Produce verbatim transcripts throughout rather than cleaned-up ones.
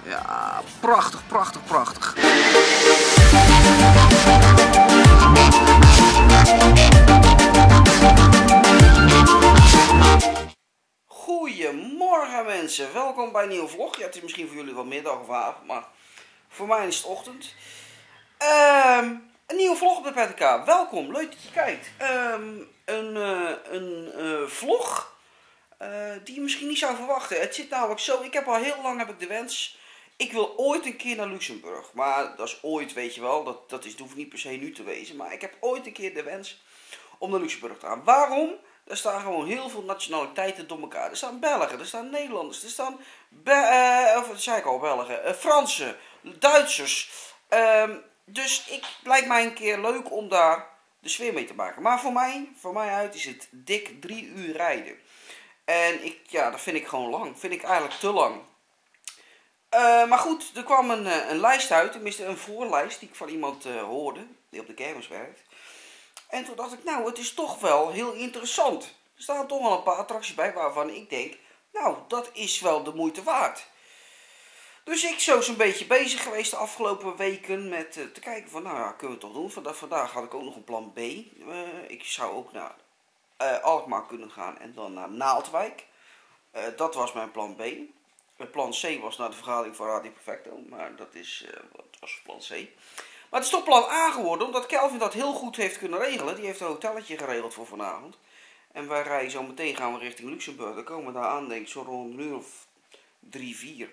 Ja, prachtig, prachtig, prachtig. Goedemorgen mensen, welkom bij een nieuwe vlog. Ja, het is misschien voor jullie wel middag of avond, maar voor mij is het ochtend. Um, een nieuwe vlog op de P T K. Welkom, leuk dat je kijkt. Um, een uh, een uh, vlog uh, die je misschien niet zou verwachten. Het zit namelijk zo, ik heb al heel lang heb ik de wens, ik wil ooit een keer naar Luxemburg. Maar dat is ooit, weet je wel, dat, dat, is, dat hoeft niet per se nu te wezen. Maar ik heb ooit een keer de wens om naar Luxemburg te gaan. Waarom? Er staan gewoon heel veel nationaliteiten door elkaar. Er staan Belgen, er staan Nederlanders, er staan, Be uh, of dat zei ik al, Belgen, uh, Fransen, Duitsers. Um, dus ik lijkt mij een keer leuk om daar de sfeer mee te maken. Maar voor mij, voor mij uit is het dik drie uur rijden. En ik, ja, dat vind ik gewoon lang. Vind ik eigenlijk te lang. Uh, maar goed, er kwam een, een lijst uit, tenminste een voorlijst die ik van iemand uh, hoorde, die op de kermis werkt. En toen dacht ik, nou, het is toch wel heel interessant. Er staan toch wel een paar attracties bij waarvan ik denk, nou, dat is wel de moeite waard. Dus ik zo zo'n beetje bezig geweest de afgelopen weken met uh, te kijken van, nou ja, kunnen we het toch doen. Vandaag, vandaag had ik ook nog een plan B. Uh, ik zou ook naar uh, Alkmaar kunnen gaan en dan naar Naaldwijk. Uh, dat was mijn plan B. Uh, plan C was naar de vergadering van Radio Perfecto, maar dat is, uh, wat was plan C. Maar het is toch plan A geworden, omdat Kelvin dat heel goed heeft kunnen regelen. Die heeft een hotelletje geregeld voor vanavond. En wij rijden zo meteen, gaan we richting Luxemburg. Dan komen we daar aan, denk ik, zo rond een uur of drie, vier.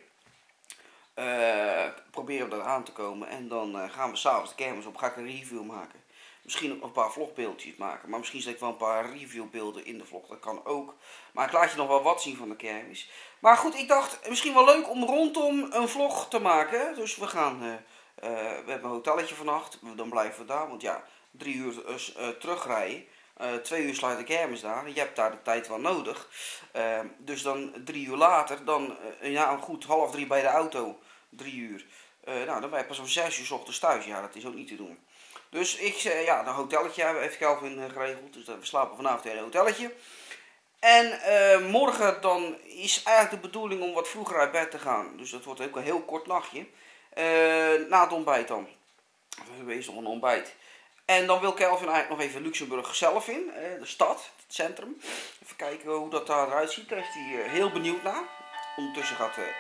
Uh, proberen we daar aan te komen. En dan uh, gaan we s'avonds de kermis op. Ga ik een review maken. Misschien ook een paar vlogbeeldjes maken. Maar misschien zet ik wel een paar reviewbeelden in de vlog. Dat kan ook. Maar ik laat je nog wel wat zien van de kermis. Maar goed, ik dacht, misschien wel leuk om rondom een vlog te maken. Dus we gaan... Uh, Uh, we hebben een hotelletje vannacht, dan blijven we daar, want ja, drie uur uh, terugrijden, uh, twee uur sluit de kermis daar, je hebt daar de tijd wel nodig. Uh, dus dan drie uur later, dan uh, ja, goed half drie bij de auto, drie uur, uh, nou dan ben je pas om zes uur 's ochtends thuis, ja dat is ook niet te doen. Dus ik zei, ja, een hotelletje heeft Kelvin uh, geregeld, dus we slapen vanavond in een hotelletje. En uh, morgen dan is eigenlijk de bedoeling om wat vroeger uit bed te gaan, dus dat wordt ook een heel kort nachtje. Uh, na het ontbijt dan. We is nog een ontbijt. En dan wil Kelvin eigenlijk nog even Luxemburg zelf in. Uh, de stad, het centrum. Even kijken hoe dat daar eruit ziet. Daar is hij uh, heel benieuwd naar. Ondertussen gaat uh,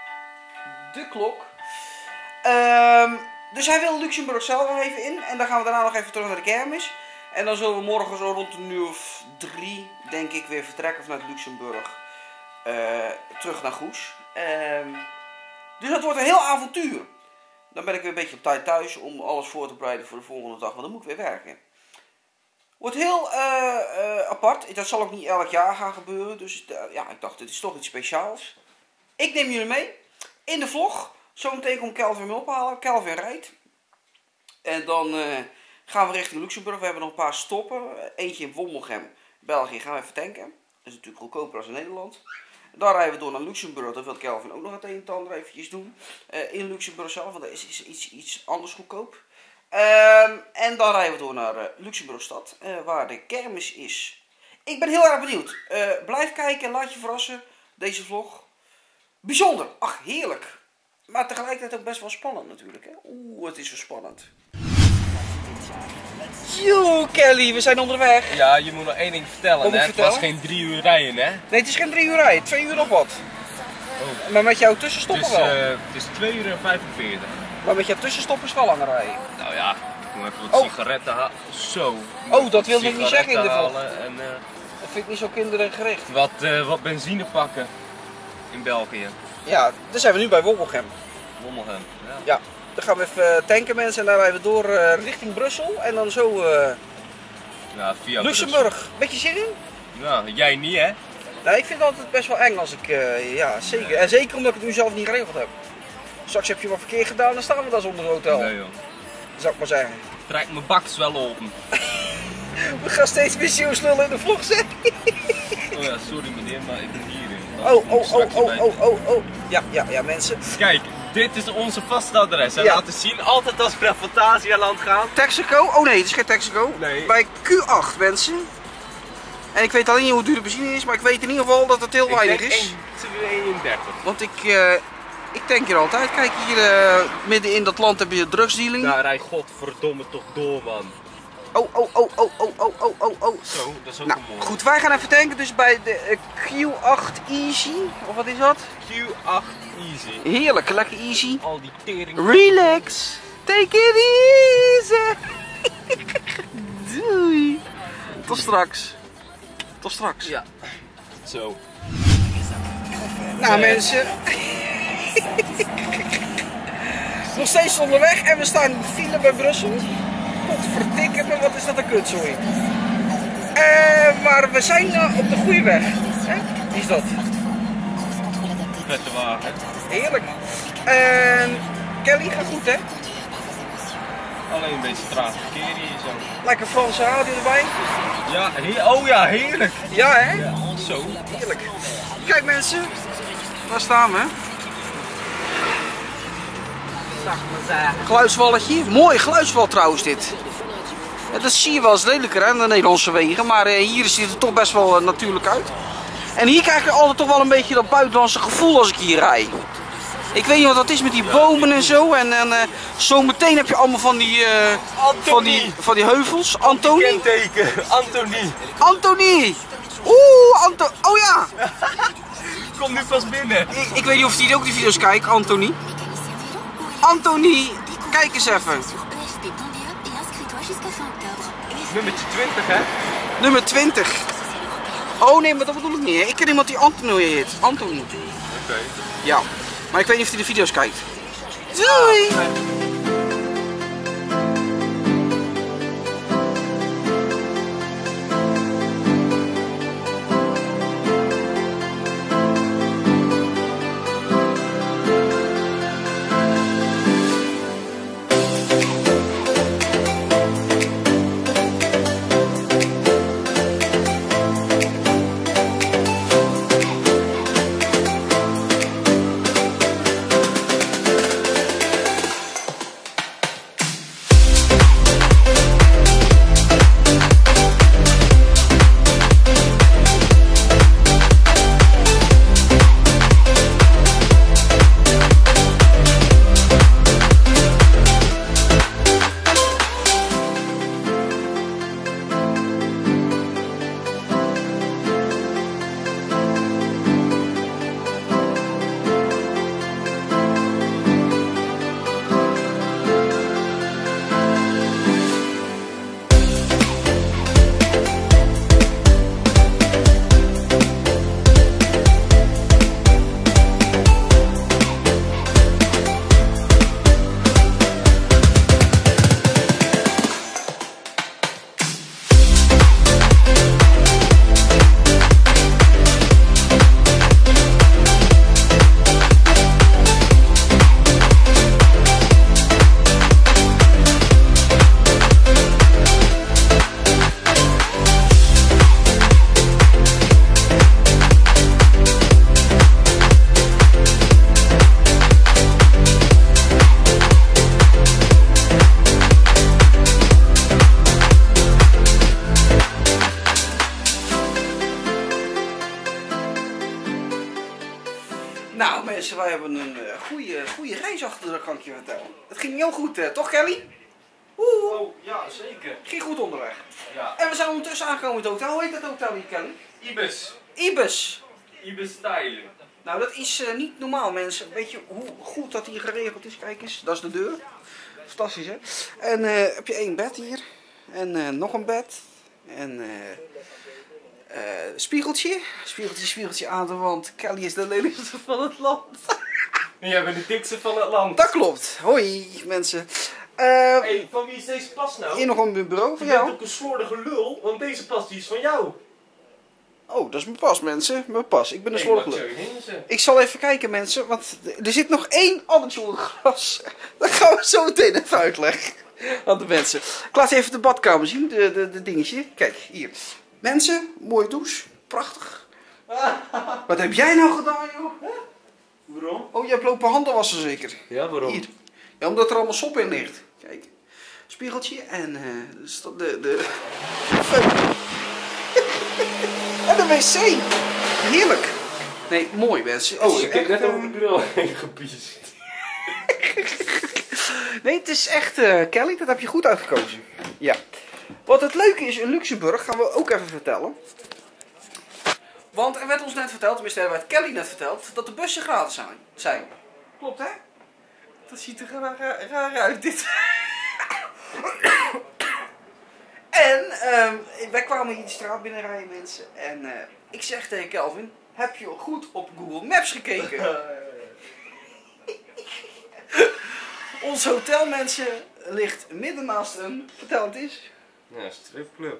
de klok. Uh, dus hij wil Luxemburg zelf nog even in. En dan gaan we daarna nog even terug naar de kermis. En dan zullen we morgen zo rond een uur of drie, denk ik, weer vertrekken vanuit Luxemburg. Uh, terug naar Goes. Uh, Dus dat wordt een heel avontuur. Dan ben ik weer een beetje op tijd thuis om alles voor te bereiden voor de volgende dag. Want dan moet ik weer werken. Wordt heel uh, uh, apart. Dat zal ook niet elk jaar gaan gebeuren. Dus uh, ja, ik dacht, dit is toch iets speciaals. Ik neem jullie mee in de vlog. Zometeen komt Kelvin me ophalen. Kelvin rijdt. En dan uh, gaan we richting Luxemburg. We hebben nog een paar stoppen. Eentje in Wommelgem, België, gaan we even tanken. Dat is natuurlijk goedkoper als in Nederland. Dan rijden we door naar Luxemburg, dat wil Kelvin ook nog het een en ander eventjes doen. Uh, in Luxemburg zelf, want dat is iets, iets, iets anders goedkoop. Uh, en dan rijden we door naar uh, Luxemburgstad, uh, waar de kermis is. Ik ben heel erg benieuwd. Uh, blijf kijken, laat je verrassen, deze vlog. Bijzonder, ach heerlijk. Maar tegelijkertijd ook best wel spannend natuurlijk. Hè? Oeh, het is zo spannend. Yo Kelly, we zijn onderweg. Ja, je moet nog één ding vertellen, hè? Het was geen drie uur rijden, hè? Nee, het is geen drie uur rijden, twee uur nog wat. Oh. Maar met jouw tussenstoppen het is, wel? Uh, het is twee uur en vijfenveertig. Maar met jouw tussenstoppen is wel langer rijden. Nou ja, ik moet even wat oh. sigaretten halen. Zo. Oh, dat wilde ik niet zeggen in de vlog. En, uh, dat vind ik niet zo kindergericht. Wat, uh, wat benzine pakken in België. Ja, dan zijn we nu bij Wommelgem. Wommelgem, ja. Ja. Dan gaan we even tanken mensen en dan rijden we door uh, richting Brussel en dan zo uh, ja, via Luxemburg. Brussel. Beetje zin in? Nou, jij niet hè? Nee, ik vind het altijd best wel eng als ik, uh, ja zeker. Ja. En zeker omdat ik het nu zelf niet geregeld heb. Straks heb je wat verkeer gedaan, dan staan we daar zonder hotel. Nee joh. Zou ik maar zeggen. Trek mijn baks wel open. We gaan steeds meer zeeuwslullen in de vlog zeggen. Oh ja, sorry meneer, maar ik ben hierin. Oh, oh, oh, oh, oh, oh, oh. Ja, ja, ja mensen. Kijk, dit is onze vaste adres. En ja. Laten zien, altijd als we naar Fantasialand gaan. Texaco? Oh nee, het is geen Texaco. Nee. Bij Q acht mensen. En ik weet alleen niet hoe duur de benzine is, maar ik weet in ieder geval dat het heel weinig is. één tweeëndertig. Want ik, uh, Ik tank hier altijd. Kijk, hier uh, midden in dat land heb je drugsdealing. Daar rij godverdomme toch door, man. Oh, oh, oh, oh, oh, oh, oh, oh, oh. Zo, dat is ook nou, een mooi. Goed, wij gaan even tanken dus bij de uh, Q acht Easy. Of wat is dat? Q acht Easy. Heerlijk, lekker easy. Al die tering. Relax. Take it easy. Doei. Tot straks. Tot straks. Ja. Zo. Nou mensen. Nog steeds onderweg en we staan in de file bij Brussel. Potverdikke me, wat is dat een kutzooi. Uh, maar we zijn uh, op de goede weg. Hè? Wie is dat? Vette wagen. Heerlijk. En Kelly gaat goed, hè? Alleen een beetje traag verkeer hier zo. Lekker Franse radio erbij. Ja, he oh ja, heerlijk. Ja, hè? Ja, zo. Heerlijk. Kijk mensen, daar staan we. Geluidswalletje. Mooi geluidswal trouwens dit. Ja, dat zie je wel eens lelijker hè, in de Nederlandse wegen. Maar uh, hier ziet het er toch best wel uh, natuurlijk uit. En hier krijg je altijd toch wel een beetje dat buitenlandse gevoel als ik hier rijd. Ik weet niet wat dat is met die bomen en zo. En, en uh, zo meteen heb je allemaal van die, uh, van die, van die heuvels. Antonie. Kenteken. Antonie. Antonie. Oeh, Anto. Oh ja. Kom nu pas binnen. Ik, ik weet niet of hij ook die video's kijkt, Antonie. Antonie, kijk eens even. Nummertje twintig, hè? Nummer twintig. Oh nee, maar dat bedoel ik niet. Hè. Ik ken iemand die Antonie heet. Antonie. Oké. Okay. Ja, maar ik weet niet of hij de video's kijkt. Doei! Ah, Nou mensen, wij hebben een uh, goede, goede reis achter de rug, kan ik je vertellen. Het ging heel goed, uh, toch Kelly? Oeh, oh, ja, zeker. ging goed onderweg. Ja. En we zijn ondertussen aangekomen in het hotel. Hoe heet dat hotel hier, Kelly? Ibis. Ibis. Ibis Style. Nou, dat is uh, niet normaal mensen. Weet je hoe goed dat hier geregeld is? Kijk eens, dat is de deur. Fantastisch hè. En uh, heb je één bed hier. En uh, nog een bed. En uh, uh, spiegeltje. Spiegeltje, spiegeltje aan de wand. Kelly is de lelijkste van het land. En jij bent de dikste van het land. Dat klopt. Hoi mensen. Uh, Hey, van wie is deze pas nou? hier nog een bureau voor Je jou. bent ook een slordige lul, want deze pas die is van jou. Oh, dat is mijn pas mensen. Mijn pas. Ik ben een Hey, slordig Mathieu lul. Hinsen. Ik zal even kijken mensen, want er zit nog één addertje onder het gras. Dat gaan we zo meteen even uitleggen aan de mensen. Ik laat even de badkamer zien, de, de, de dingetje. Kijk, hier. Mensen, mooie douche. Prachtig. Wat heb jij nou gedaan joh? Hè? Waarom? Oh, je hebt lopen handen wassen zeker? Ja, waarom? Hier. Ja, omdat er allemaal sop in ligt. Kijk. Spiegeltje en uh, dus de, de, de... en de wc. Heerlijk. Nee, mooi mensen. Oh, ik heb net over de bril heen gepiest. Nee, het is echt, uh, Kelly, dat heb je goed uitgekozen. Ja. Wat het leuke is in Luxemburg, gaan we ook even vertellen. Want er werd ons net verteld, tenminste er werd Kelly net verteld, dat de bussen gratis zijn. zijn. Klopt hè? Dat ziet er raar, raar, raar uit dit. En um, wij kwamen hier de straat binnenrijden mensen. En uh, ik zeg tegen Kelvin, heb je goed op Google Maps gekeken? Ons hotel mensen ligt midden naast een, vertel het eens. Ja, stripclub.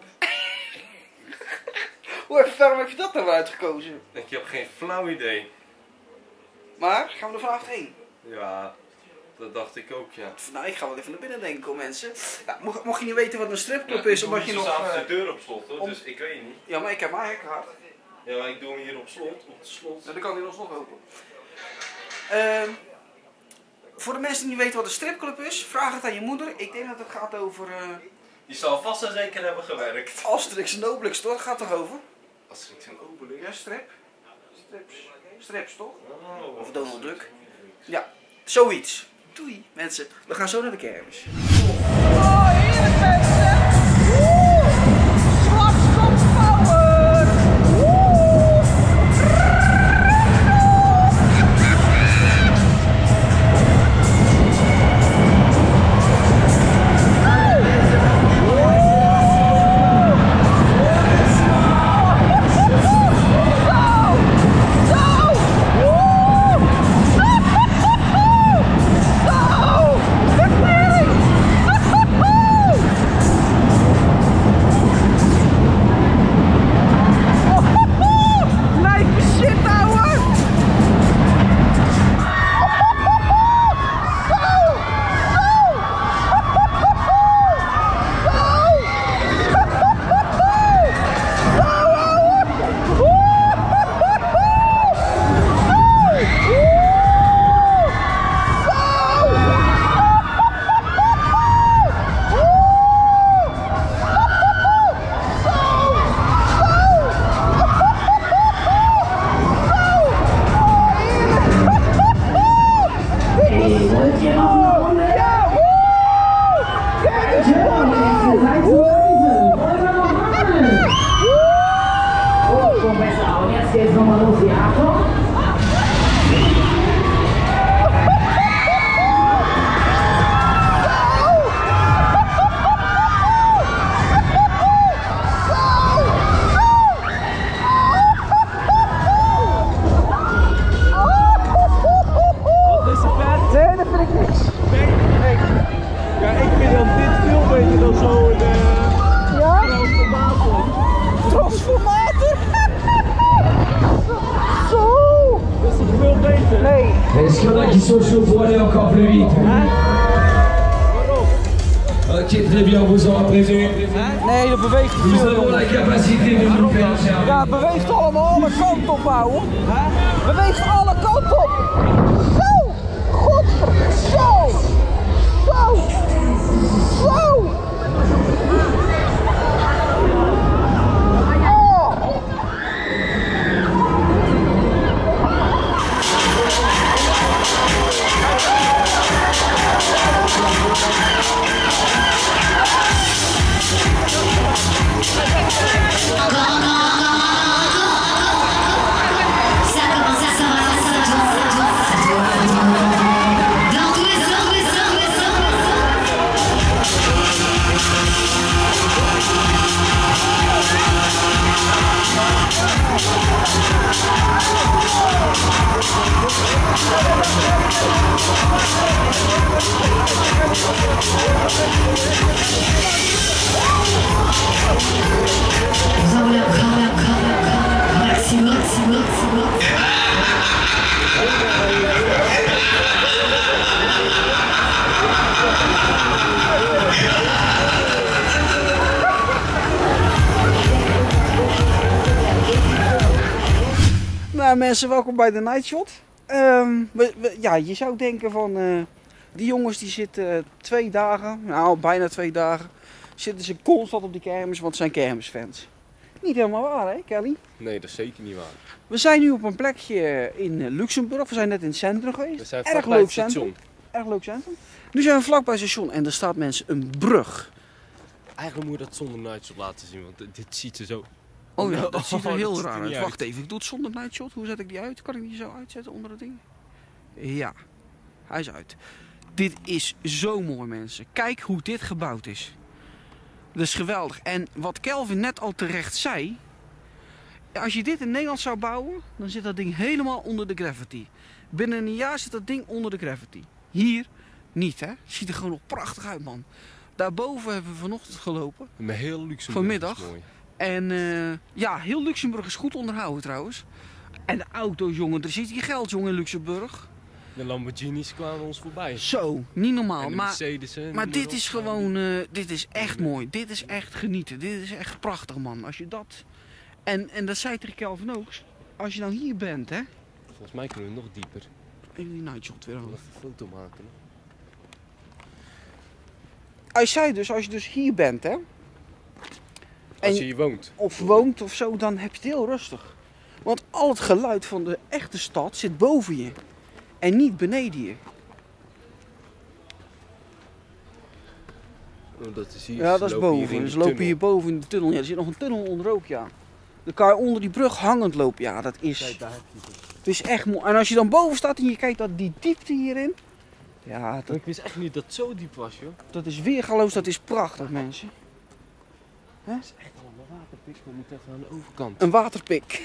Hoe, waarom heb je dat nou uitgekozen? Ik heb geen flauw idee. Maar, gaan we er vanavond heen? Ja, dat dacht ik ook, ja. Nou, ik ga wel even naar binnen denken, hoor, mensen. Ja, mocht, mocht je niet weten wat een stripclub ja, is, omdat je nog... Uh, de deur op slot, hoor, om... dus ik weet niet. Ja, maar ik heb mijn hek gehad. Ja, maar ik doe hem hier op slot, op het slot. Ja, dan kan hij nog open. Uh, voor de mensen die niet weten wat een stripclub is, vraag het aan je moeder. Ik denk dat het gaat over... Uh... Die zal vast en zeker hebben gewerkt. Asterix en Obelix, toch? Gaat toch over? Asterix en Obelix? Ja, strip. Strips. Strips, toch? Oh, of Donald Duck. Ja, zoiets. Doei, mensen. We gaan zo naar de kermis. Oh, heerlijk mensen! Woe! Zwartstop power! Woe! Social voordeel kan vliegen. Waarom? Je très bien vous en présent. Nee, dat beweegt te veel. Ja, het beweegt allemaal alle kanten op, ouwe. Beweegt alle kanten op. Zo! Godver... Zo! Zo! Zo! Nou mensen, welkom bij de Nightshot. Um, we, we, ja, je zou denken van uh, die jongens die zitten uh, twee dagen, nou bijna twee dagen, zitten ze constant op die kermis, want het zijn kermisfans. Niet helemaal waar, hè, Kelly? Nee, dat is zeker niet waar. We zijn nu op een plekje in Luxemburg. We zijn net in het centrum geweest. We zijn Erg vlakbij leuk het station. centrum. Erg leuk centrum. Nu zijn we vlakbij het station en er staat mensen een brug. Eigenlijk moet je dat zonder nightshot laten zien, want dit- dit ziet er zo... Oh ja, dat ziet er Oh, heel dat ziet er raar niet uit. Wacht uit. even, ik doe het zonder nightshot. Hoe zet ik die uit? Kan ik die zo uitzetten onder het ding? Ja, hij is uit. Dit is zo mooi, mensen. Kijk hoe dit gebouwd is. Dat is geweldig. En wat Kelvin net al terecht zei. Als je dit in Nederland zou bouwen, dan zit dat ding helemaal onder de gravity. Binnen een jaar zit dat ding onder de gravity. Hier niet, hè. Het ziet er gewoon nog prachtig uit, man. Daarboven hebben we vanochtend gelopen. Met heel Luxemburg Vanmiddag. is mooi. En uh, ja, heel Luxemburg is goed onderhouden trouwens. En de auto's, jongen, er zit hier geld, jongen, in Luxemburg. De Lamborghinis kwamen ons voorbij. Zo, niet normaal. En de Maar, Mercedes'en, maar noem dit op. is gewoon, uh, dit is echt mooi. Dit is echt genieten. Dit is echt prachtig, man. Als je dat... En, en dat zei tegen Kelvin ook. Als je nou hier bent, hè. Volgens mij kunnen we nog dieper. Even die nightshot weer Nog aan. even een foto maken. Hij zei dus, als je dus hier bent, hè. Als En- je hier woont. Of woont of zo, dan heb je het heel rustig. Want al het geluid van de echte stad zit boven je. En niet beneden je. Oh, dat is hier. Ja, Ze dat is lopen hier boven. in Dus de ze lopen tunnel. hier boven in de tunnel. Ja, er zit nog een tunnel onder ook, ja. Dan kan je onder die brug hangend lopen. Ja, dat is... Kijk, daar heb je het. Het is echt mooi. En als je dan boven staat en je kijkt dat die diepte hierin. Ja, dat, Ik wist echt niet dat het zo diep was, joh. dat is weergaloos. Dat is prachtig, mensen. Het is echt allemaal waterpik, we moeten even aan de overkant. Een waterpik.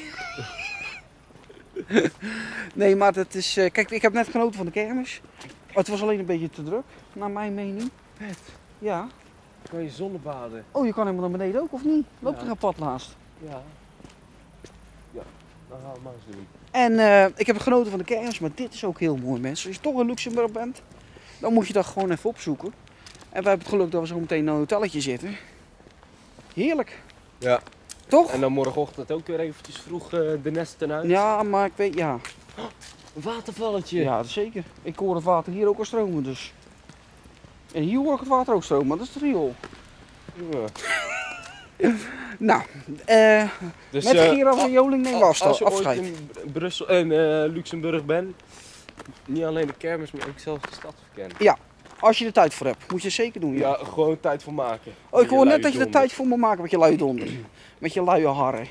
Nee, maar dat is... eh, kijk, ik heb net genoten van de kermis. Het was alleen een beetje te druk, naar mijn mening. Vet. Ja. Kan je zonnebaden? Oh, je kan helemaal naar beneden ook, of niet? Loopt Ja. er een pad naast. Ja. Ja, dan gaan we maar eens doen. En eh, ik heb genoten van de kermis, maar dit is ook heel mooi, mensen. Als je toch in Luxemburg bent, dan moet je dat gewoon even opzoeken. En wij hebben het geluk dat we zo meteen in een hotelletje zitten. Heerlijk. Ja. Toch? En dan morgenochtend ook weer eventjes vroeg uh, de nesten uit. Ja, maar ik weet, ja. Een watervalletje. Ja, zeker. Ik hoor het water hier ook al stromen, dus. En hier hoor ik het water ook stromen, maar dat is het riool. Ja. Nou, eh, Dus, met eh, Gerard en Joling neem als, als je afscheid. ooit in Brussel en uh, Luxemburg bent, niet alleen de kermis, maar ook zelfs de stad verkennen. Als je er tijd voor hebt, moet je het zeker doen. Ja. Ja, gewoon tijd voor maken. Oh, ik Je hoor net luie dat je er donder. tijd voor moet maken met je luie donder. Met je luie harren.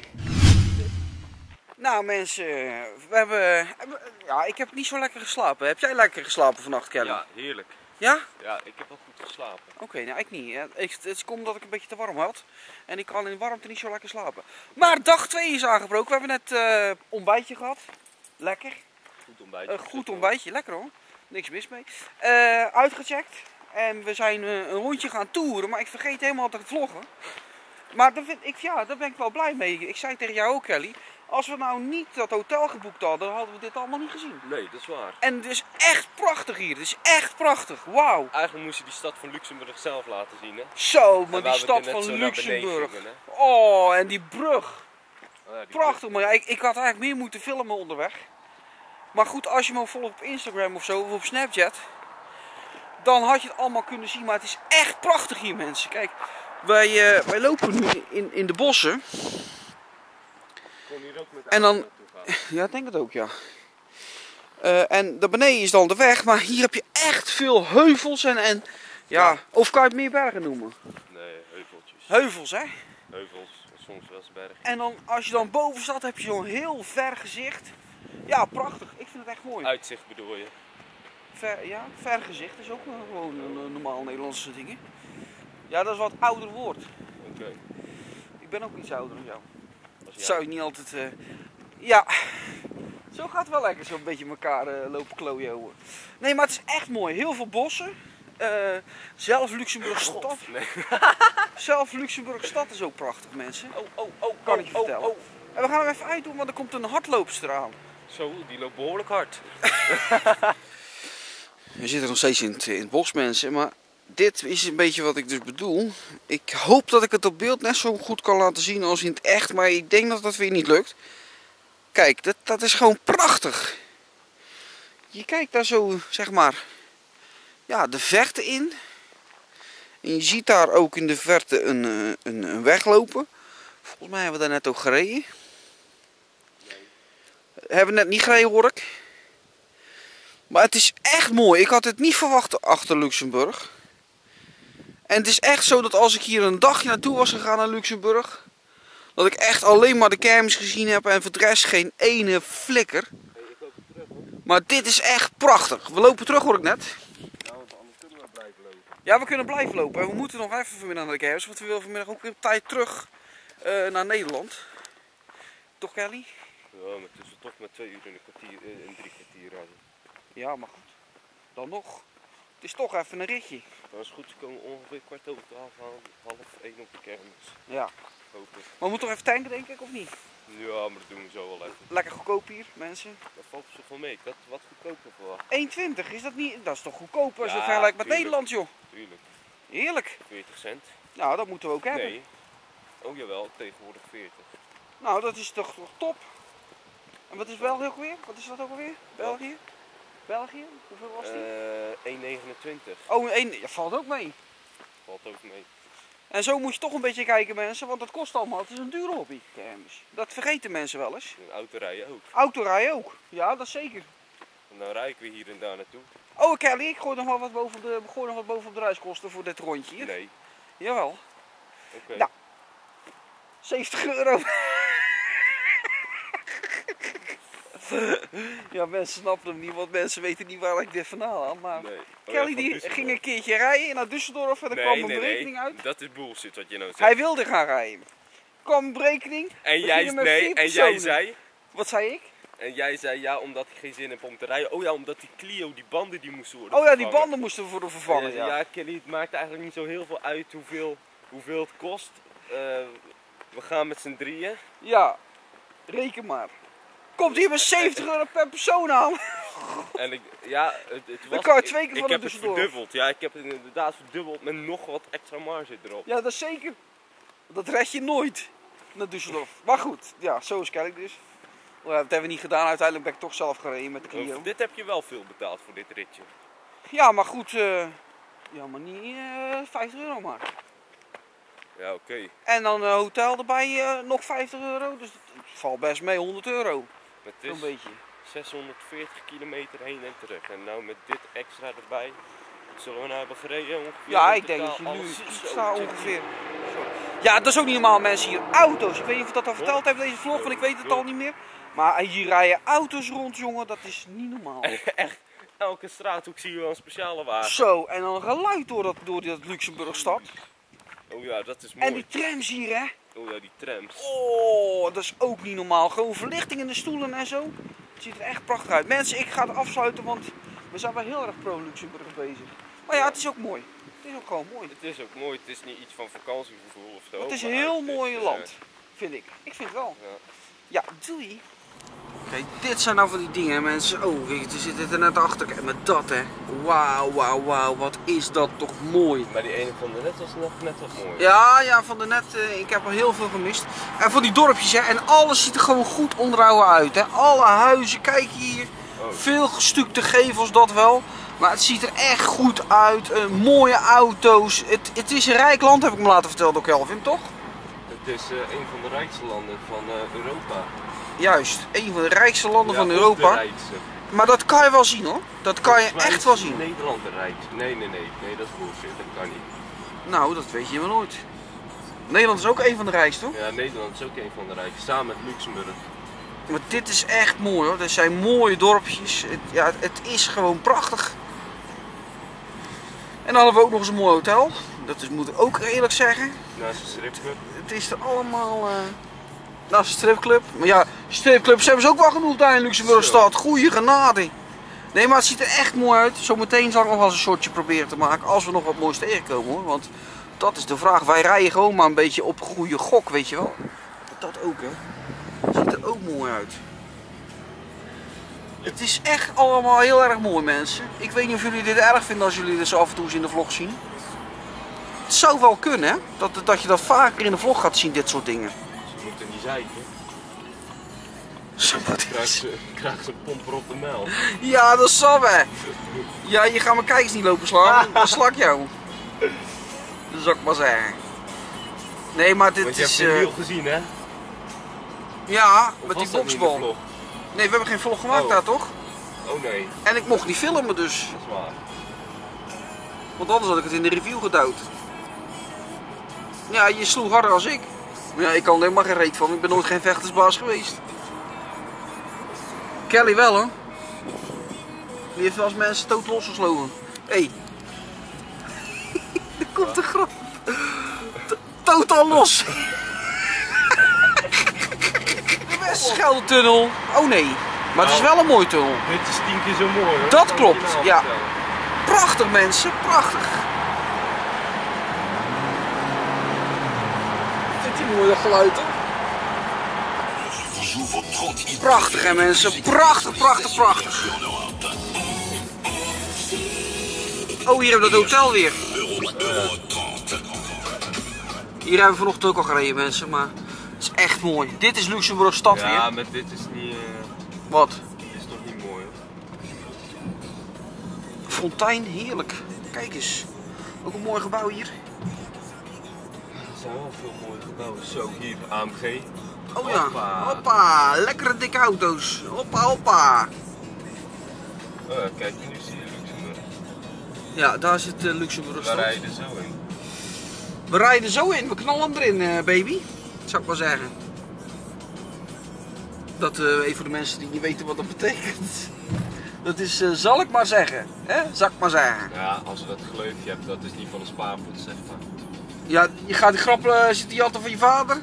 Nou mensen, we hebben, ja, ik heb niet zo lekker geslapen. Heb jij lekker geslapen vannacht, Kelly? Ja, heerlijk. Ja? Ja, ik heb wel goed geslapen. Oké, nou ik niet. hè. Ik, het is omdat ik een beetje te warm had. En ik kan in de warmte niet zo lekker slapen. Maar dag twee is aangebroken. We hebben net eh ontbijtje gehad. Lekker. Goed ontbijtje. Een goed ontbijtje, lekker hoor. Niks mis mee. Eh, uitgecheckt. En we zijn eh, een rondje gaan toeren, maar ik vergeet helemaal te vloggen. Maar daar, vind ik, ja, daar ben ik wel blij mee. Ik zei tegen jou ook, Kelly. Als we nou niet dat hotel geboekt hadden, dan hadden we dit allemaal niet gezien. Nee, dat is waar. En het is echt prachtig hier. Het is echt prachtig. Wauw. Eigenlijk moest je die stad van Luxemburg zelf laten zien, hè? Zo, En maar waar die we stad net van zo naar beneden Luxemburg. gingen, hè? Oh, en die brug. Oh ja, die Prachtig, maar ja, ik, ik had eigenlijk meer moeten filmen onderweg. Maar goed, als je me volgt op Instagram of zo, of op Snapchat, dan had je het allemaal kunnen zien. Maar het is echt prachtig hier, mensen. Kijk, wij, uh, wij lopen nu in, in de bossen. kon hier ook met En dan- auto naartoe gaan. Ja, ik denk het ook, ja. Uh, en daar beneden is dan de weg, maar hier heb je echt veel heuvels en, en ja, Ja. of kan je het meer bergen noemen? Nee, heuveltjes. Heuvels, hè? Heuvels, soms wel eens bergen. En dan, als je dan boven staat, heb je zo'n heel ver gezicht. Ja, prachtig. Ik vind het echt mooi. Uitzicht bedoel je? Ver, ja, vergezicht is ook wel gewoon een, een normaal Nederlandse ding. Ja, dat is wat ouder woord. Oké. Ik ben ook iets ouder dan jou. Als Dat zou je niet altijd... eh, Ja, zo gaat het wel lekker zo'n beetje elkaar eh, lopen klooien. Nee, maar het is echt mooi. Heel veel bossen. Eh, zelf Luxemburg stad. Nee. Zelf Luxemburg stad is ook prachtig, mensen. Oh, oh, oh, Kan oh, ik je oh, vertellen. oh. En we gaan hem even uitdoen, want er komt een hardloopster aan. Zo, die loopt behoorlijk hard. We zitten nog steeds in het, in het bos, mensen, maar dit is een beetje wat ik dus bedoel. Ik hoop dat ik het op beeld net zo goed kan laten zien als in het echt, maar ik denk dat dat weer niet lukt. Kijk, dat, dat is gewoon prachtig. Je kijkt daar zo, zeg maar, ja, de verte in. En je ziet daar ook in de verte een, een, een weg lopen. Volgens mij hebben we daar net ook gereden. Hebben we net niet gereden, hoor ik. Maar het is echt mooi. Ik had het niet verwacht achter Luxemburg. En het is echt zo dat als ik hier een dagje naartoe was gegaan naar Luxemburg, dat ik echt alleen maar de kermis gezien heb en voor de rest geen ene flikker. Maar dit is echt prachtig. We lopen terug, hoor ik net. Ja, we kunnen blijven lopen. En we moeten nog even vanmiddag naar de kermis, want we willen vanmiddag ook weer op tijd terug uh, naar Nederland. Toch, Kelly? Ja, maar het is toch met twee uur en een kwartier, en drie kwartier rijden. Ja, maar goed. Dan nog. Het is toch even een ritje. Maar als het goed is komen ongeveer kwart over twaalf, half één op de kermis. Ja. Hopelijk. Maar we moeten toch even tanken, denk ik, of niet? Ja, maar dat doen we zo wel even. Lekker goedkoop hier, mensen. Dat valt op zich wel mee. Ik had wat goedkoper verwacht. één twintig, is dat niet? Dat is toch goedkoper als je Ja, vergelijkt met tuurlijk. Nederland, joh. Tuurlijk. Heerlijk. veertig cent. Nou, dat moeten we ook hebben. Nee. Oh jawel, tegenwoordig veertig. Nou, dat is toch, toch top. En wat is België ook weer? Wat is dat ook alweer? België? België? Hoeveel was die? Uh, één negenentwintig. Oh, één. Ja, valt ook mee. Valt ook mee. En zo moet je toch een beetje kijken, mensen, want dat kost allemaal. Het is een dure hobby, kermis. Dat vergeten mensen wel eens. En autorijden ook. Autorijden ook. Ja, dat zeker. En dan rijd ik weer hier en daar naartoe. Oh, Kelly, ik gooi nog wel wat boven de, gooi nog wat boven op de reiskosten voor dit rondje hier. Nee. Jawel. Oké. Okay. Nou. zeventig euro. Ja, mensen snappen hem niet, want mensen weten niet waar ik dit vandaan haal. Maar nee. Oh, Kelly ja, die ging een keertje rijden naar Düsseldorf en er nee, kwam een nee, berekening nee. uit. Dat is bullshit wat je nou zegt. Hij wilde gaan rijden. Er kwam een berekening. En we jij, gingen met nee, vier en jij personen. zei... Wat zei ik? En jij zei ja, omdat ik geen zin heb om te rijden. Oh ja, omdat die Clio, die banden die moesten worden Oh ja, die vervangen. banden moesten we worden vervangen. En jij zei, Ja. ja, Kelly, het maakt eigenlijk niet zo heel veel uit hoeveel, hoeveel het kost. Uh, we gaan met z'n drieën. Ja, reken maar. Komt hier met zeventig euro per persoon aan. En ik, ja, het, het was, Dan kan je twee keer ik, van ik de heb het Düsseldorf. verdubbeld. Ja, ik heb het inderdaad verdubbeld met nog wat extra marge erop. Ja, dat is zeker. Dat red je nooit naar Düsseldorf. Maar goed, ja, zo is Kelly dus. Oh ja, dat hebben we niet gedaan. Uiteindelijk ben ik toch zelf gereden met de Clio. Of, dit heb je wel veel betaald voor dit ritje. Ja, maar goed. Uh, ja, maar niet uh, vijftig euro maar. Ja, oké. Okay. En dan uh, hotel erbij uh, nog vijftig euro. Dus het valt best mee, honderd euro. Het is zo'n beetje. zeshonderdveertig kilometer heen en terug. En nou met dit extra erbij. Zullen we nou hebben gereden ongeveer? Ja, ik denk dat je nu sta ongeveer. Zo. Ja, dat is ook niet normaal, mensen hier. Auto's. Ik weet niet of ik dat al verteld heb in deze vlog, want ik weet het al niet meer. Maar hier rijden auto's rond, jongen. Dat is niet normaal. Echt. Elke straathoek zie je wel een speciale wagen. Zo, en dan geluid door dat, door dat Luxemburgstad. Oh ja, dat is mooi. En die trams hier, hè. Oh ja, die trams. Oh, dat is ook niet normaal. Gewoon verlichting in de stoelen en zo. Het ziet er echt prachtig uit. Mensen, ik ga het afsluiten, want we zijn wel heel erg pro-Luxemburg bezig. Maar ja, het is ook mooi. Het is ook gewoon mooi. Het is ook mooi. Het is niet iets van vakantiegevoel of zo. Het is een maar heel het mooi is, land, uh, vind ik. Ik vind het wel. Ja. Ja, doei. Kijk, dit zijn nou van die dingen, mensen. Oh, er zit er net achter. Kijk, met dat, hè. Wauw, wauw, wauw. Wat is dat toch mooi. Maar die ene van de net was nog net wat mooi. Ja, ja, van de net. Uh, ik heb er heel veel gemist. En van die dorpjes, hè. En alles ziet er gewoon goed onderhouden uit, hè. Alle huizen, kijk hier. Oh. Veel gestukte gevels, dat wel. Maar het ziet er echt goed uit. Uh, mooie auto's. Het, het is een rijk land, heb ik me laten vertellen door Kelvin, toch? Het is uh, een van de rijkste landen van uh, Europa. Juist, een van de rijkste landen Ja, van of Europa. de rijkste. Maar dat kan je wel zien, hoor. Dat kan je echt wel zien. Nederland de rijkste. Nee, nee, nee. Nee, dat is bullshit. Dat kan niet. Nou, dat weet je maar nooit. Nederland is ook een van de rijkste, hoor. Ja, Nederland is ook een van de rijkste. Samen met Luxemburg. Maar dit is echt mooi, hoor. Er zijn mooie dorpjes. Het, ja, het, het is gewoon prachtig. En dan hebben we ook nog eens een mooi hotel. Dat is, moet ik ook eerlijk zeggen. Naast de stripclub. Het is er allemaal... Uh... Naast de stripclub. Maar ja, stripclubs hebben ze ook wel genoeg daar in Luxemburgstad. Goeie genade. Nee, maar het ziet er echt mooi uit. Zometeen zal ik nog wel eens een shotje proberen te maken. Als we nog wat moois tegenkomen, hoor. Want dat is de vraag. Wij rijden gewoon maar een beetje op goede gok, weet je wel. Dat ook, hè. Het ziet er ook mooi uit. Het is echt allemaal heel erg mooi, mensen. Ik weet niet of jullie dit erg vinden als jullie dit zo af en toe eens in de vlog zien. Het zou wel kunnen, hè. Dat, dat je dat vaker in de vlog gaat zien, dit soort dingen. Ze moeten niet zeiken. Zo moet Krijg ze, krijg ze een pomper op de mel. Ja, dat zal we. Ja, je gaat mijn kijkers niet lopen slaan. Dan sla ik jou. Dat zou ik maar zeggen. Nee, maar dit Want je is... hebt de Uh, wiel gezien, hè? ja, Of met was die dat niet in de boksbal. vlog? Nee, we hebben geen vlog gemaakt Oh. daar, toch? Oh nee, En ik mocht niet filmen dus. dat is waar. Want anders had ik het in de review gedouwd. Ja, je sloeg harder als ik. Maar ja, ik kan er helemaal geen reet van. Ik ben nooit geen vechtersbaas geweest. Kelly wel, hoor. Die heeft wel eens mensen totaal losgeslogen. Hé. Hey. Er komt de grap. T- Totaal los. De Westschelde-tunnel. Oh nee. Maar het is wel een mooie tunnel. Dit is tien keer zo mooi, hoor. Dat kan klopt, ik je nou ja. vertellen. Prachtig, mensen. Prachtig. Vindt hij mooi dat geluid, hè? Prachtig, hè, mensen. Prachtig, prachtig, prachtig. Oh, hier hebben we dat hotel weer. Hier hebben we vanochtend ook al gereden, mensen, maar het is echt mooi. Dit is Luxemburg stad weer. Ja, maar dit is niet... Uh, Wat? dit is toch niet mooi, hoor. Fontein, heerlijk. Kijk eens. Ook een mooi gebouw hier. Er zijn wel veel mooie gebouwen. Zo, hier, A M G. Oh ja, Hoppa. hoppa. Lekkere dikke auto's. Hoppa, hoppa. Uh, kijk, nu zie je Luxemburg. Ja, daar zit uh, Luxemburg Daar stad. rijden zo in. We rijden zo in, we knallen hem erin, uh, baby. Zou ik maar zeggen. Dat uh, even voor de mensen die niet weten wat dat betekent. Dat is, uh, zal ik maar zeggen. Hè? Zal ik maar zeggen. Ja, als je dat gleufje hebt, dat is niet van een spaarpot, zeg maar. Ja, je gaat die grap uh, zitten jatten van je vader.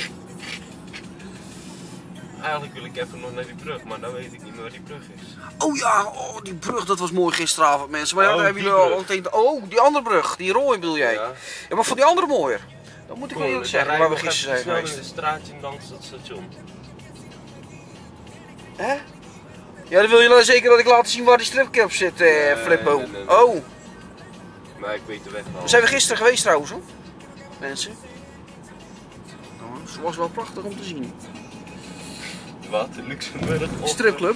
Eigenlijk wil ik even nog naar die brug, maar dan weet ik niet meer waar die brug is. Oh ja, oh, die brug, dat was mooi gisteravond, mensen. Maar ja, Oh, daar hebben die jullie al brug. meteen... Oh, die andere brug, die rode bedoel jij. Ja, Ja. maar ik vond die andere mooier. Dat moet ik wel Cool, eerlijk dan zeggen, rijden waar we nog gisteren even zijn snel geweest. in een straatje langs dat station. Hè? Ja, dan wil je wel zeker dat ik laat zien waar die stripclub zit, eh, Nee, Flippo. nee, nee, nee. Oh, Maar ik weet de weg wel. zijn we gisteren geweest trouwens, hoor. Mensen. Oh, het was wel prachtig om te zien. Wat? Luxemburg? Of- Stripclub.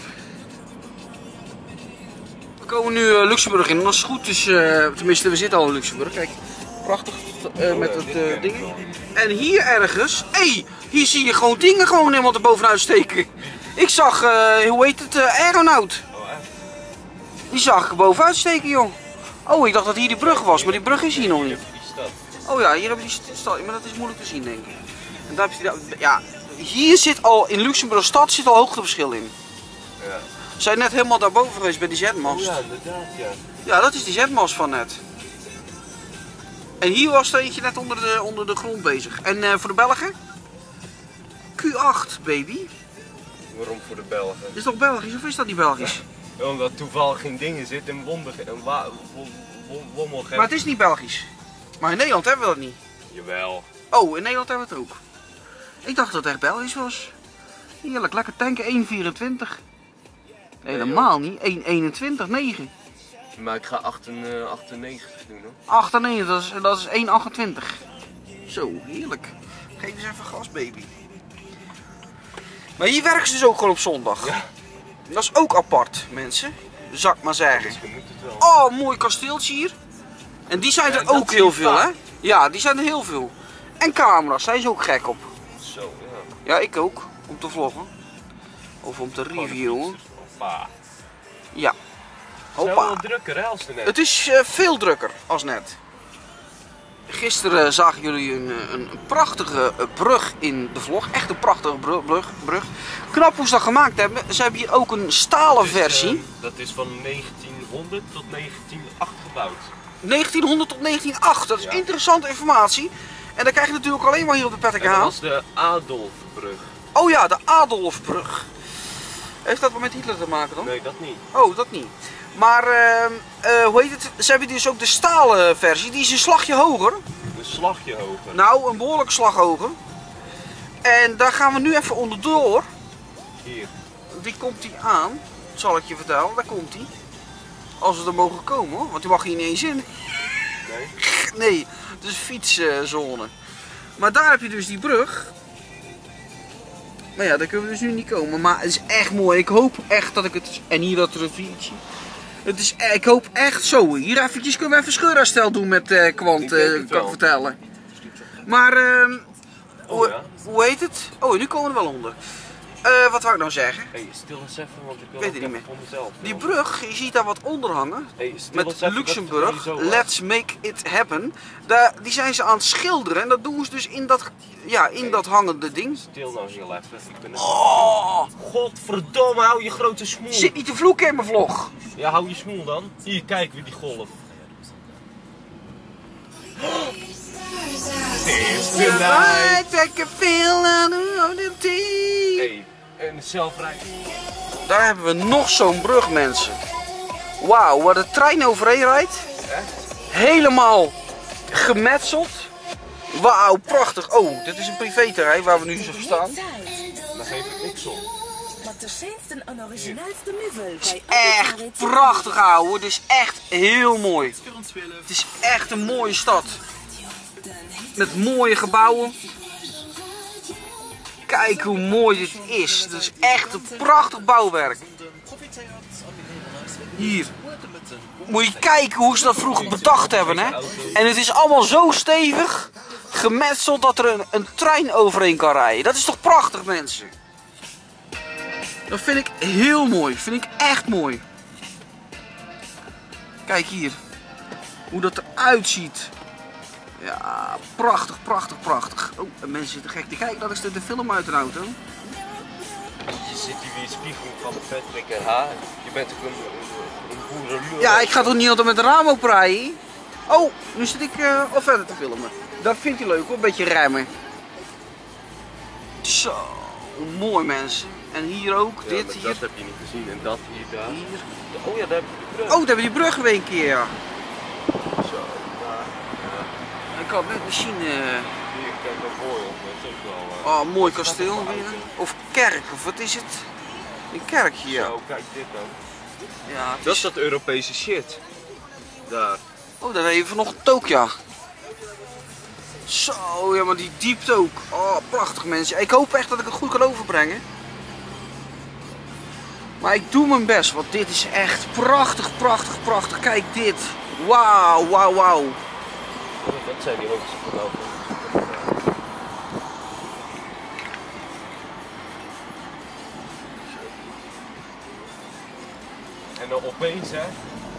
We komen nu uh, Luxemburg in en als het goed is, uh, tenminste we zitten al in Luxemburg, kijk. Prachtig uh, Oh, met ja, het dit uh, ken ik ding. wel. En hier ergens, hé, hey, hier zie je gewoon dingen gewoon helemaal erbovenuit steken. Ik zag, uh, hoe heet het, uh, Aeronaut. Oh, echt? Die zag ik er bovenuit steken, joh. Oh, ik dacht dat hier die brug was, maar die brug is hier nog niet. Even die stad. Oh ja, hier heb je die stad, maar dat is moeilijk te zien, denk ik. En daar heb je die, ja, hier zit al, in Luxemburg stad zit al hoogteverschil in. Ja. We zijn net helemaal daarboven geweest bij die Oh zetmast. ja, inderdaad, ja. Ja, dat is die zetmast van net. En hier was er eentje net onder de, onder de grond bezig. En uh, voor de Belgen? Q acht, baby. Waarom voor de Belgen? Is toch Belgisch of is dat niet Belgisch? Omdat toevallig geen dingen zitten in wonder en wa- wom- wom- wommelgem. Maar het is niet Belgisch. Maar in Nederland hebben we dat niet. Jawel. Oh, in Nederland hebben we het ook. Ik dacht dat het echt Belgisch was. Heerlijk, lekker tanken, één vierentwintig. Nee, helemaal niet. één eenentwintig negen. Maar ik ga achtennegentig doen, hoor. achtennegentig, dat is, dat is één achtentwintig. Zo, heerlijk. Geef eens even gas, baby. Maar hier werken ze dus ook gewoon op zondag. Ja. Dat is ook apart, mensen. Zal ik maar zeggen. Dus je moet het wel. Oh, mooi kasteeltje hier. En die zijn Ja, er dat ook zie heel je veel, hè? vaak. Ja, die zijn er heel veel. En camera's, zijn ze ook gek op. Zo, ja. Ja, ik ook. Om te vloggen. Of om te Gewoon een reviewen. fietser. Hoppa. Ja. Het is wel Hoppa. drukker, hè, als de net. Het is uh, veel drukker als net. Gisteren uh, zagen jullie een, uh, een, een prachtige uh, brug in de vlog. Echt een prachtige brug. brug, brug. Knap hoe ze dat gemaakt hebben. Ze hebben hier ook een stalen Dus, eh, versie. dat is van negentienhonderd tot negentienhonderd gebouwd. negentienhonderd tot negentienhonderd. Dat is Ja. interessante informatie. En dat krijg je natuurlijk alleen maar hier op de En dat Pettenkaal. was de Adolfbrug. Oh ja, de Adolfbrug. Heeft dat wat met Hitler te maken dan? Nee, dat niet. Oh, dat niet. Maar, uh, uh, hoe heet het? Ze hebben dus ook de stalen versie. Die is een slagje hoger. Een slagje hoger. Nou, een behoorlijk slag hoger. En daar gaan we nu even onderdoor. Hier. Die komt die aan. Zal ik je vertellen. Daar komt die. Als we er mogen komen hoor. Want die mag hier niet eens in. Nee. Nee, het is fietszone. Maar daar heb je dus die brug. Maar ja, daar kunnen we dus nu niet komen. Maar het is echt mooi. Ik hoop echt dat ik het... En hier dat riviertje. Het is, ik hoop echt zo. Hier eventjes kunnen we even scheurherstel doen met uh, Kwant, Ik denk uh, het kan ik wel. vertellen. Maar, uh, Oh, hoe, ja. hoe heet het? Oh, nu komen we er wel onder. Uh, wat wou ik nou zeggen? Hey, stil eens even, want ik wil Weet ook het niet even voor mezelf. Die brug, je ziet daar wat onder hangen. Hey, stil Met eens even, Luxemburg, dat vertel je zo, let's make it happen. Daar, die zijn ze aan het schilderen en dat doen ze dus in dat, ja, in Hey. dat hangende ding. Stil nou heel even. Ik ben Oh, Godverdomme, hou je grote smoel. zit niet te vloeken in mijn vlog. Ja, hou je smoel dan. Hier, kijk weer die golf. Is the night. I can feel the tea. Hey, en zelfrijd. Daar hebben we nog zo'n brug, mensen. Wauw, waar de trein overheen rijdt. Helemaal gemetseld. Wauw, prachtig. Oh, dit is een privéterrein waar we nu zo staan. Daar geef ik niks om. Het is echt prachtig, ouwe. Het is echt heel mooi. Het is echt een mooie stad. Met mooie gebouwen. Kijk hoe mooi dit is. Het is echt een prachtig bouwwerk. Hier. Moet je kijken hoe ze dat vroeger bedacht hebben, hè? En het is allemaal zo stevig gemetseld dat er een, een trein overheen kan rijden. Dat is toch prachtig, mensen? Dat vind ik heel mooi. Vind ik echt mooi. Kijk hier. Hoe dat eruit ziet. Ja, prachtig, prachtig, prachtig. Oh, en mensen zitten gek te kijken. Dat is de, de film uit een auto. Je zit hier weer spiegeling van de Patrick en H. Je bent ook een, een boerenlul. Ja, ik ga toch niet altijd met de raam open rijden? Oh, nu zit ik uh, al verder te filmen. Dat vindt hij leuk hoor, een beetje remmen. Zo, mooi mensen. En hier ook, Ja, dit maar hier. dat heb je niet gezien en dat hier, daar. Hier. Oh ja, daar heb je de brug. Oh, daar hebben we die brug weer een keer, ja. Zo, daar. Ik had net misschien... Uh... Hier, kijk naar Boyle. Dat is ook wel... Uh... Oh, mooi kasteel weer. Of kerk, of wat is het? Een kerkje, ja. Zo, kijk dit dan. Ja, het Dat is... is dat Europese shit. Daar. Oh, daar hebben we vanochtend ook, ja. Zo, ja, maar die diepte ook. Oh, prachtig mensen. Ik hoop echt dat ik het goed kan overbrengen. Maar ik doe mijn best, want dit is echt prachtig, prachtig, prachtig. Kijk dit. Wauw, wauw, wauw. Dat zijn die hoogste gebouwen. En dan opeens, hè.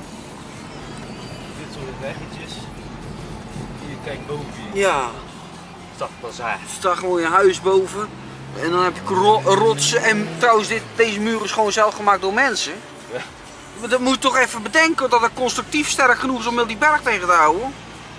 Dit soort weggetjes. Hier, kijk boven hier. Ja, Dat was hij. er staat gewoon een huis boven. En dan heb je ro rotsen. En trouwens, dit, deze muur is gewoon zelf gemaakt door mensen. Ja. Maar dat moet je toch even bedenken dat het constructief sterk genoeg is om heel die berg tegen te houden.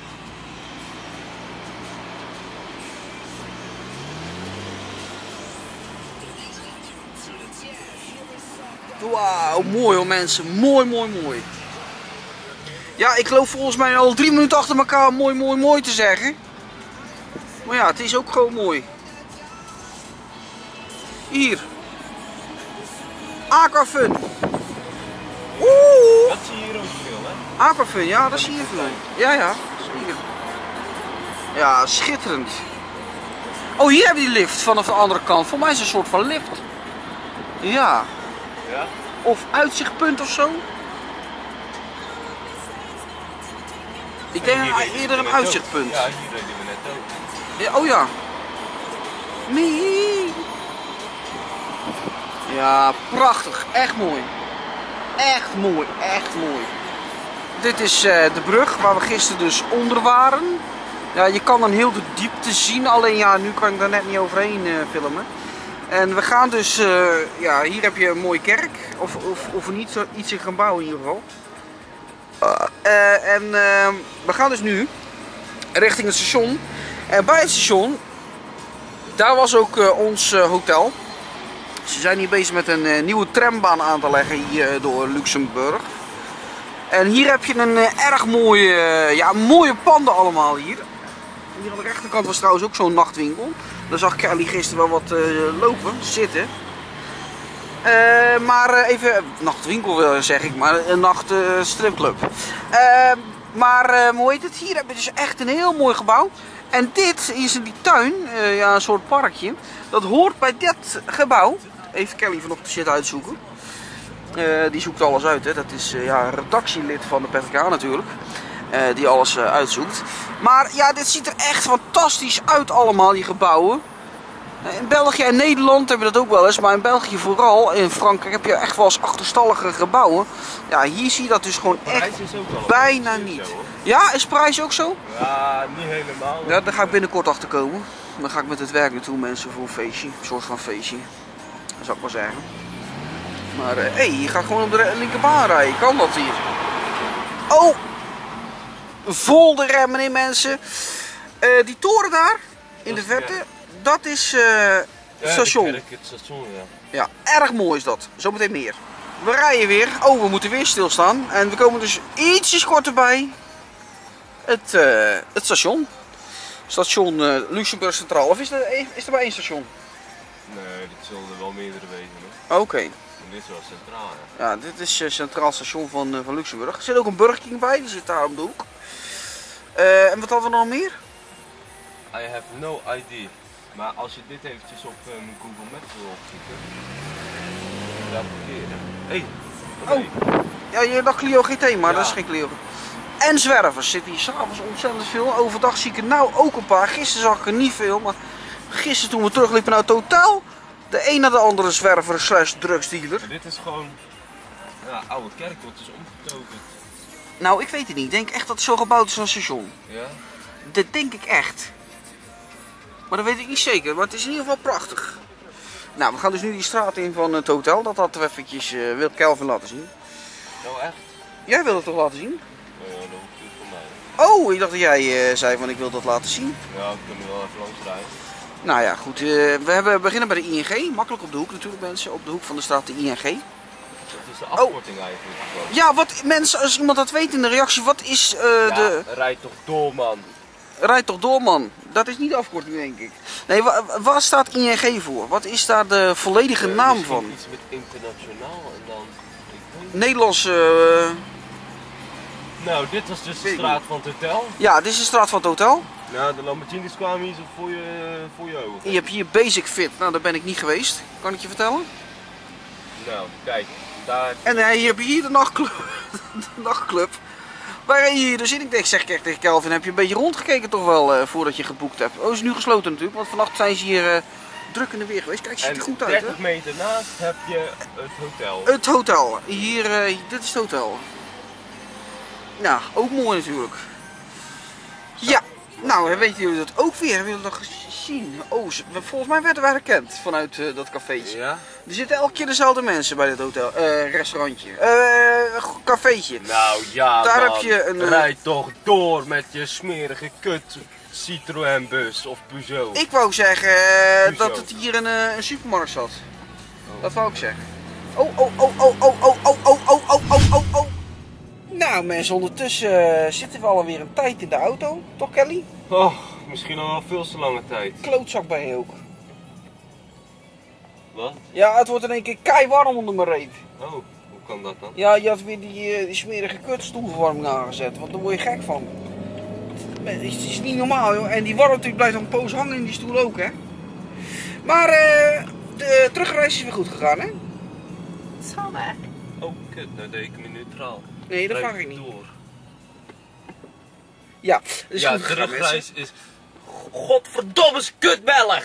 Wauw, mooi hoor mensen. Mooi, mooi, mooi. Ja, ik geloof volgens mij al drie minuten achter elkaar mooi, mooi, mooi te zeggen. Maar ja, het is ook gewoon mooi. Hier. Aquafun. Oeh. Dat zie je hier ook veel, hè? Aquafun, ja, dat zie je veel. Ja, ja, zeker. Ja, schitterend. Oh, hier hebben we die lift vanaf de andere kant. Voor mij is het een soort van lift. Ja. Ja? Of uitzichtpunt of zo. Ik denk Hier reden we eerder een net uitzichtpunt. ook. Ja, hier reden we net ook. Ja, oh ja. Nee. Ja, prachtig. Echt mooi. Echt mooi. Echt mooi. Dit is uh, de brug waar we gisteren dus onder waren. Ja, je kan dan heel de diepte zien. Alleen ja, nu kan ik daar net niet overheen uh, filmen. En we gaan dus, uh, ja, hier heb je een mooie kerk. Of, of, of een iets, iets in gaan bouwen in ieder geval. Uh, en uh, we gaan dus nu richting het station. En bij het station, daar was ook uh, ons uh, hotel. Ze zijn hier bezig met een uh, nieuwe trambaan aan te leggen hier uh, door Luxemburg. En hier heb je een uh, erg mooie, uh, ja, mooie panden allemaal hier. Hier aan de rechterkant was trouwens ook zo'n nachtwinkel. Daar zag Kelly gisteren wel wat uh, lopen, zitten. Uh, maar uh, even, nachtwinkel uh, zeg ik maar, een nacht uh, stripclub. Uh, maar uh, hoe heet het? Hier heb je dus echt een heel mooi gebouw. En dit is in die tuin, uh, ja, een soort parkje. Dat hoort bij dit gebouw. Even Kelly vanochtend de shit uitzoeken. Uh, die zoekt alles uit, hè. Dat is uh, ja, een redactielid van de P T K natuurlijk. uh, die alles uh, uitzoekt. Maar ja, dit ziet er echt fantastisch uit allemaal, die gebouwen. In België en Nederland heb je dat ook wel eens, maar in België vooral, in Frankrijk heb je echt wel eens achterstallige gebouwen. Ja, hier zie je dat dus gewoon echt is ook wel bijna niet. zo, Ja, is Parijs ook zo? Ja, niet helemaal. Ja, daar ga ik binnenkort achter komen. Dan ga ik met het werk naartoe, mensen, voor een feestje. Een soort van feestje. Dat zou ik wel zeggen. Maar hé, uh, hey, je gaat gewoon op de linkerbaan rijden. Kan dat hier? Oh! Vol de remmen in, mensen. Uh, die toren daar, in de verte, dat is uh, het ja, station. Kerk, het station, ja. Ja, erg mooi is dat. Zometeen meer. We rijden weer. Oh, we moeten weer stilstaan. En we komen dus ietsjes korter bij het, uh, het station. Station uh, Luxemburg Centraal. Of is er, is er maar één station? Nee, dit zullen er wel meerdere wezen. Oké. Okay. Dit is wel centraal, ja. Ja, dit is het Centraal Station van, uh, van Luxemburg. Er zit ook een Burger King bij, die zit daar om de hoek. Uh, en wat hadden we nog meer? I have no idea. Maar als je dit eventjes op uh, mijn Google Maps wil opzoeken, rapporteren. Hé, hey, oh, ja, je dacht Clio G T, maar ja. dat is geen Clio. En zwervers zitten hier s'avonds ontzettend veel. Overdag zie ik er nou ook een paar. Gisteren zag ik er niet veel, maar gisteren toen we terugliepen naar het hotel, de een naar de andere zwerver slash drugsdealer. Dit is gewoon, ja, oude kerkhof, het is omgetoverd. Nou, ik weet het niet. Ik denk echt dat het zo gebouwd is als een station. Ja? Dat denk ik echt. Maar dat weet ik niet zeker, maar het is in ieder geval prachtig. Nou, we gaan dus nu die straat in van het hotel. Dat hadden we eventjes, uh, wil Kelvin laten zien. Nou echt? Jij wil het toch laten zien? Ja, dat hoeft niet voor mij. Oh, ik dacht dat jij uh, zei van ik wil dat laten zien. Ja, we kunnen wel even langs rijden. Nou ja, goed. Uh, we hebben, beginnen bij de I N G. Makkelijk op de hoek natuurlijk, mensen. Op de hoek van de straat de I N G. Dat is de afkorting oh. eigenlijk. Ja, wat mensen, als iemand dat weet in de reactie, wat is uh, ja, de... rijd toch door, man. Rijd toch door, man. Dat is niet de afkorting, denk ik. Nee, wa waar staat I N G voor? Wat is daar de volledige uh, naam van? Iets met internationaal en dan... Nederlandse... Uh... Nou, dit was dus de straat van het hotel. Ja, dit is de straat van het hotel. Nou, de Lamborghinis kwamen hier zo voor je, voor je ogen. Je hebt hier Basic Fit. Nou, daar ben ik niet geweest. Kan ik je vertellen? Nou, kijk. Daar... En uh, hier heb je hier de nachtclub. de nachtclub. Waar je hier dus in? Ik denk, zeg ik echt tegen Kelvin, heb je een beetje rondgekeken toch wel uh, voordat je geboekt hebt? Oh, is nu gesloten natuurlijk, want vannacht zijn ze hier uh, druk in de weer geweest. Kijk, het ziet er goed uit, hè? dertig meter naast heb je het hotel. Het hotel. Hier, uh, dit is het hotel. Ja, ook mooi natuurlijk. Ja, nou, weten jullie dat ook weer? Hebben jullie dat gezien? Oh, volgens mij werden wij herkend vanuit uh, dat cafeetje. Ja? Er zitten elke keer dezelfde mensen bij dit hotel, uh, restaurantje, uh, cafeetje. Nou ja, daar man. heb je een. Uh... Rijd toch door met je smerige kut Citroën bus of Peugeot. Ik wou zeggen uh, Peugeot. dat het hier een, uh, een supermarkt zat. Oh. Dat wou ik zeggen. Oh, oh, oh, oh, oh, oh, oh, oh, oh, oh, oh, oh, oh. Nou mensen, ondertussen uh, zitten we alweer een tijd in de auto, toch Kelly? Oh, misschien al wel veel te lange tijd. Klootzak ben je ook. Wat? Ja, het wordt in één keer keiwarm onder mijn reet. Oh, hoe kan dat dan? Ja, je had weer die, uh, die smerige kutstoelverwarming aangezet, want daar word je gek van. Het is, is niet normaal joh, en die warmte natuurlijk blijft een poos hangen in die stoel ook hè. Maar uh, de terugreis is weer goed gegaan hè? Zo hè? Oh kut, nou deed ik me neutraal. Nee, dat Rijd vraag ik niet. Door. Ja, dat is ja, goed gegaan, terugreis is... Godverdomme kut Belg!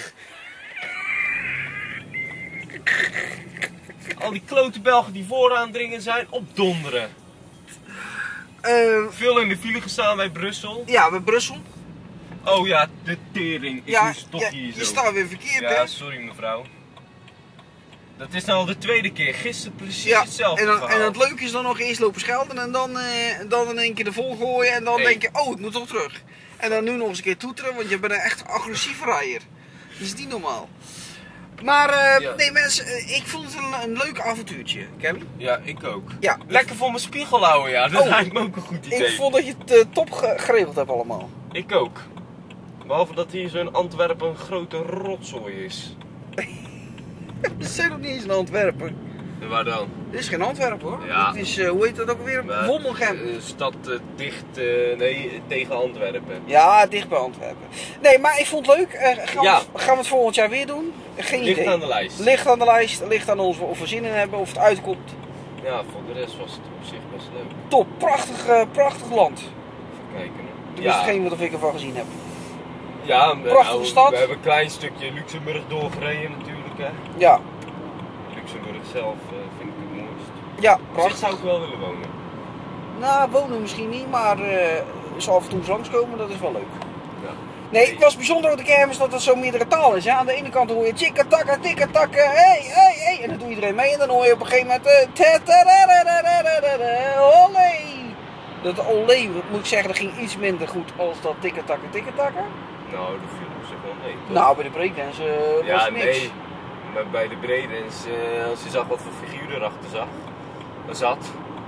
Al die klote Belgen die vooraan dringen zijn, opdonderen. Uh, Veel in de file gestaan bij Brussel. Ja, bij Brussel. Oh ja, de tering. Ik ja, moest toch ja, hier zo. Je staat weer verkeerd ja, hè? Ja, sorry mevrouw. Dat is nou al de tweede keer. Gisteren precies ja, hetzelfde en dan, verhaal. en het leuke is dan nog eerst lopen schelden en dan, uh, dan in één keer de vol gooien en dan hey. denk je, oh ik moet toch terug. En dan nu nog eens een keer toeteren, want je bent een echt agressieve rijder. Dat is niet normaal. Maar uh, ja. nee mensen, uh, ik vond het een, een leuk avontuurtje, Kelly. Ja, ik ook. Ja. Lekker voor mijn spiegel houden, ja. Dat oh, lijkt me ook een goed idee. Ik vond dat je het uh, top geregeld hebt allemaal. Ik ook. Behalve dat hier zo'n Antwerpen een grote rotzooi is. We zijn nog niet eens in Antwerpen. En waar dan? Dit is geen Antwerpen hoor. Ja. Het is, uh, hoe heet dat ook weer? Maar, Wommelgem. Uh, stad uh, dicht, uh, nee, tegen Antwerpen. Ja, dicht bij Antwerpen. Nee, maar ik vond het leuk. Uh, gaan, ja. we, gaan we het volgend jaar weer doen? Geen ligt idee. aan de lijst. Ligt aan de lijst. Ligt aan ons of we zin in hebben, of het uitkomt. Ja, voor de rest was het op zich best leuk. Top, prachtig, uh, prachtig land. kijken. Dat Ja. is hetgeen wat ik ervan gezien heb. Ja, Prachtige nou, stad. We hebben een klein stukje Luxemburg doorgereden natuurlijk. Hè. Ja, Luxemburg zelf uh, vind ik het mooist. ja, Op zich prachtig. zou ik wel willen wonen. Nou, wonen misschien niet, maar uh, zo af en toe eens langskomen, dat is wel leuk. Ja. Nee, het was bijzonder op de kermis dat het zo meerdere talen is. Ja? Aan de ene kant hoor je tjikka takka tikka takka, hey, hey, hey. En dan doet iedereen mee en dan hoor je op een gegeven moment... Uh, olé. Dat olé, moet ik zeggen, dat ging iets minder goed als dat tikka takka tikka takka. Nou, dat viel op zich wel mee. toch? Nou, bij de breakdance uh, was ja, het niks. nee. Maar bij de breedens, uh, als je zag wat voor figuur erachter zag, er zat.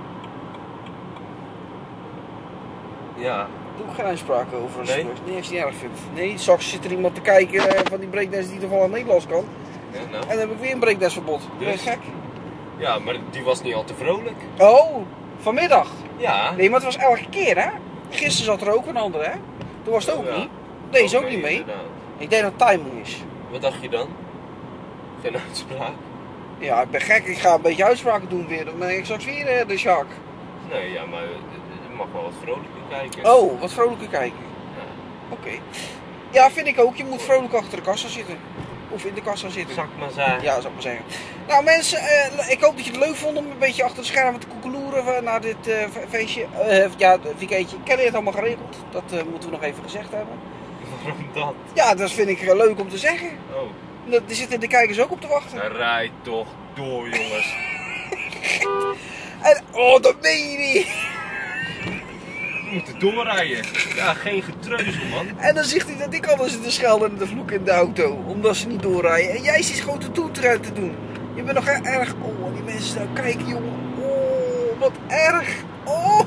Ja. Doe ik geen uitspraak over. Nee? Nee, als je het niet erg vindt. Nee, straks zit er iemand te kijken uh, van die breakdance die toevallig Nederlands kan. Ja, nou. En dan heb ik weer een breakdanceverbod. Ben je Dus? gek? Ja, maar die was niet al te vrolijk. Oh, vanmiddag. Ja. Nee, maar het was elke keer, hè? Gisteren zat er ook een andere, hè? Toen was het ook Ja. niet. Deze ook Oké, niet mee. inderdaad. Ik denk dat het timing is. Wat dacht je dan? Geen uitspraak? Ja, ik ben gek. Ik ga een beetje uitspraken doen weer. Dan ben ik straks weer uh, de Shark. Nee, ja, maar je mag wel wat vrolijker kijken. Oh, wat vrolijker kijken. Ja. Oké. Ja, vind ik ook. Je moet vrolijk achter de kassa zitten. Of in de kassa zitten. Zal ik maar zeggen. Ja, zou ik maar zeggen. Nou mensen, uh, ik hoop dat je het leuk vond om een beetje achter de schermen te koekeloeren naar dit uh, feestje. Uh, ja, weekendje. Ken je het allemaal geregeld? Dat uh, moeten we nog even gezegd hebben. Waarom dat? Ja, dat vind ik uh, leuk om te zeggen. Oh, Er zitten de kijkers ook op te wachten. dan rijd toch door, jongens. En, oh, dat meen je niet. We moeten doorrijden. Ja, geen getreuzel, man. En dan zegt hij dat ik anders zit te schelden en te vloeken in de auto. Omdat ze niet doorrijden. En jij zit gewoon de toeter uit te doen. Je bent nog erg... Oh, die mensen nou kijken, jongen. Oh, wat erg. Oh.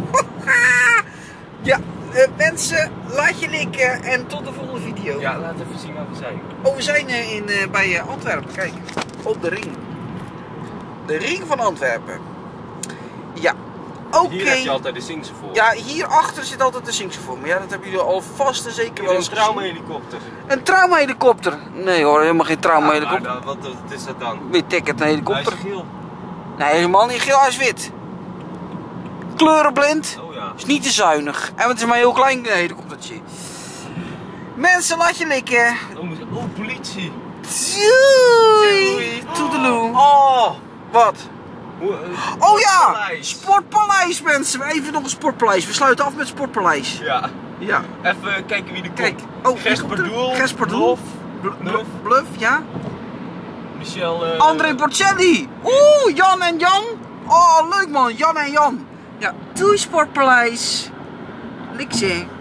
Ja, uh, mensen, laat je likken en tot de volgende video. Ja, laat even zien waar we zijn. Oh, we zijn uh, in, uh, bij uh, Antwerpen. Kijk, op de ring. De ring van Antwerpen. Ja, oké. Hier heb je altijd de Singse voor. Ja, hierachter zit altijd de Singse voor me. Ja, dat hebben jullie al vast en zeker Hier wel een eens gezien. traumahelikopter. Een traumahelikopter. Nee hoor, helemaal geen traumahelikopter. Ja, wat, wat is dat dan? Wit ticket, een helikopter. Hij is geel. Nee, helemaal niet geel, hij is wit. Kleurenblind. Oh ja. Is niet te zuinig. En het is maar een heel klein helikoptertje. Mensen, laat je likken. Oh, oh, politie. Doei. Toedeloe. Oh. Wat? Hoe, uh, Oh ja! Sportpaleis. Sportpaleis mensen. Even nog een sportpaleis. We sluiten af met Sportpaleis. Ja. Ja. Even kijken wie er komt. Kijk. Oh, Gesperdoel. Gesperdoel. Bluff. Bluff. Bluff, ja. Michel. Uh, André Porcelli. Oeh, Jan en Jan. Oh, leuk man. Jan en Jan. Ja. Doei Sportpaleis. Likse.